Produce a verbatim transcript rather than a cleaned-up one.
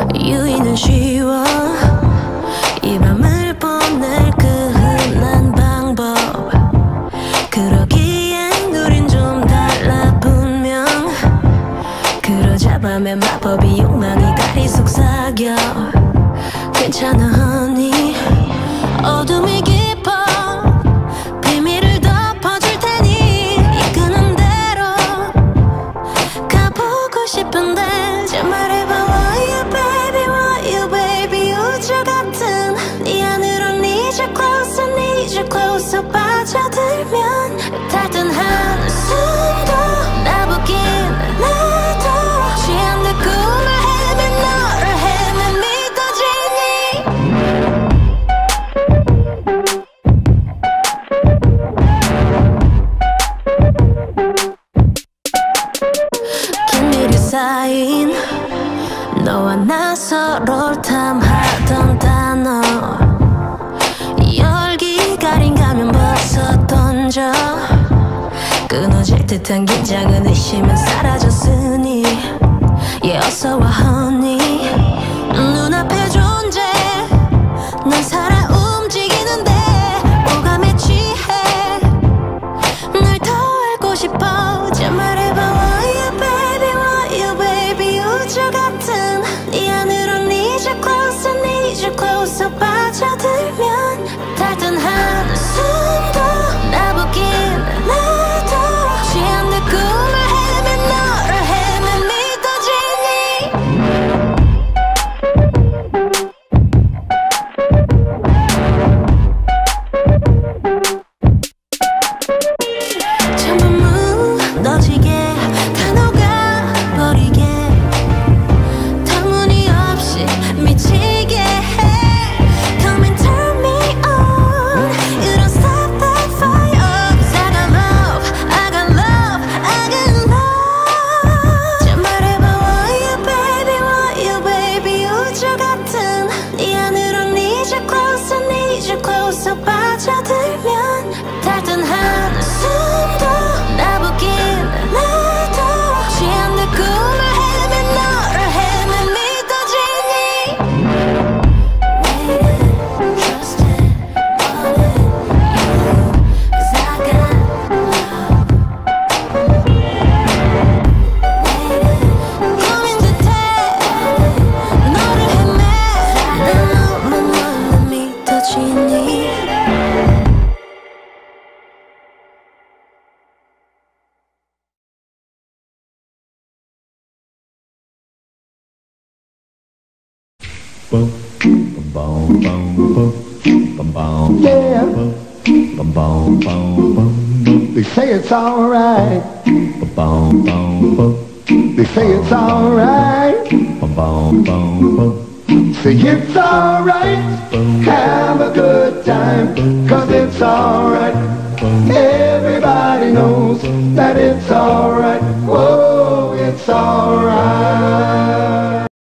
유인은 쉬워 이 밤을 보낼 그 흔한 방법 그러기엔 우린 좀 달라 분명 그러자 밤의 마법이 욕망이 가리 속삭여 괜찮아 honey 어둠이 깊어 비밀을 덮어줄 테니 이끄는 대로 가보고 싶은데 잘 말해봐 Why you baby Why you baby 우주 같은 네 안으로 need you closer need you closer 빠져들면 달던 한숨도 나보긴 나도 취한 내 꿈을 헤맨 너를 헤맨 긴밀히 쌓인 너와 나 서로를 탐하던 단어 열기 가린 가면 벗어 던져 끊어질 듯한 긴장은 의심은 사라졌으니 yeah 어서와 honey 눈앞의 존재 넌 살아 움직이는데 오감에 취해 널 더 알고 싶어 잘 말해봐 Why you baby Why you baby 우주 같은 네 안으로 need you closer need you closer 빠져들면 달던 한숨도 나보긴 나도 취한 내 꿈을 헤맨 너를 헤맨 믿어지니 전부 무너지게 다 녹아버리게 터무니없이 미치게 해 Come and turn me on You don't stop that fire Cause I got love I got love I got love 잘 말해봐 Why you baby Why you baby 우주 같은 네 안으로 need you closer need you closer 빠져들면 달던 한숨도 나보긴 나도 취한 내 꿈을 헤맨 너를 헤맨 믿어지니 Waiting, trusting, wanting you Cause I got love Waiting, 고민 듯해 너를 헤매 난 너만 너를 믿어지니 Bum, bum, bum, bum, bum, bum, Yeah. bum, bum, bum, bum, They say it's alright. bum, bum, bum, They say it's alright. bum, bum, bum, bum. Say it's alright. Have a good time. Cause it's alright. Everybody knows that it's alright. Whoa, it's alright.